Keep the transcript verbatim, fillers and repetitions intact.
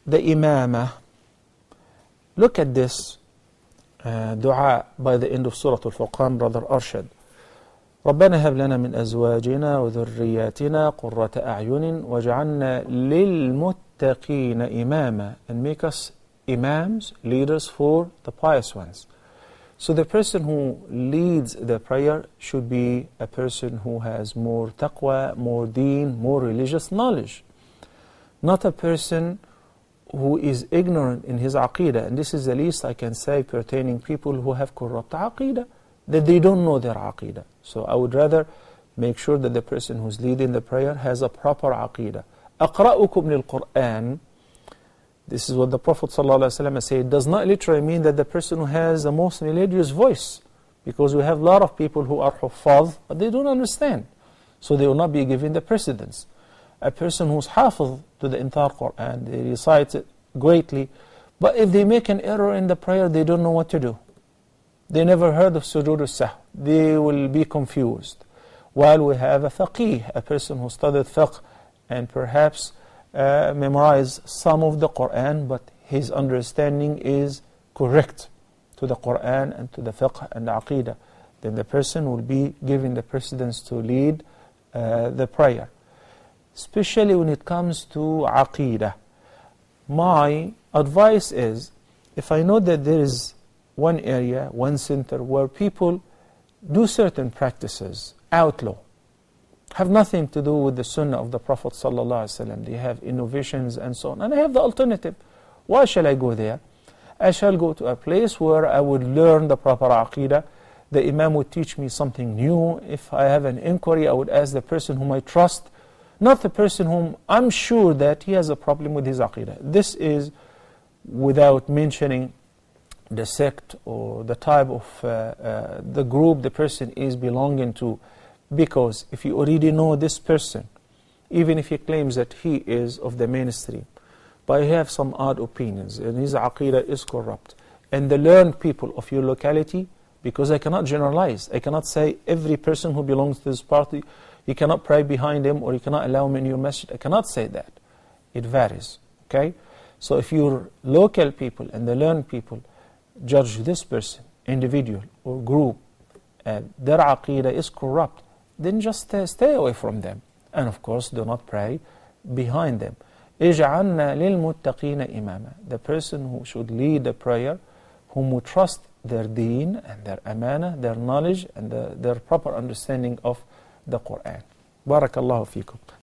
the imamah. Look at this uh, dua by the end of Surah Al-Furqan, Brother Arshad. ربنا هب لنا من أزواجنا وذرياتنا قرة أعين واجعلنا للمتقين إماما, and make us imams, leaders for the pious ones. So the person who leads the prayer should be a person who has more taqwa, more deen, more religious knowledge. Not a person who is ignorant in his aqidah. And this is the least I can say pertaining people who have corrupt aqidah, that they don't know their aqidah. So I would rather make sure that the person who's leading the prayer has a proper aqidah. أقرأكم للقرآن. This is what the Prophet ﷺ said. It does not literally mean that the person who has the most melodious voice, because we have a lot of people who are huffaz, but they don't understand. So they will not be given the precedence. A person who's hafiz to the entire Quran, they recite it greatly, but if they make an error in the prayer, they don't know what to do. They never heard of sujood al-sahw. They will be confused. While we have a faqih, a person who studied fiqh and perhaps uh, memorized some of the Quran, but his understanding is correct to the Quran and to the fiqh and the aqidah, then the person will be given the precedence to lead uh, the prayer. Especially when it comes to aqidah. My advice is, if I know that there is one area, one center where people do certain practices, outlaw, have nothing to do with the sunnah of the Prophet ﷺ, they have innovations and so on, and I have the alternative, why shall I go there? I shall go to a place where I would learn the proper aqidah. The imam would teach me something new. If I have an inquiry, I would ask the person whom I trust, not the person whom I'm sure that he has a problem with his aqidah. This is without mentioning the sect or the type of uh, uh, the group the person is belonging to. Because if you already know this person, even if he claims that he is of the mainstream, but he has some odd opinions and his aqidah is corrupt, and the learned people of your locality, because I cannot generalize, I cannot say every person who belongs to this party, you cannot pray behind him or you cannot allow him in your masjid. I cannot say that. It varies. Okay? So if your local people and the learned people judge this person, individual or group, and their aqidah is corrupt, then just uh, stay away from them. And of course, do not pray behind them. اجعلنا للمتقين إماما. The person who should lead the prayer, whom we trust their deen and their amana, their knowledge and the, their proper understanding of the Quran. بارك الله فيكم.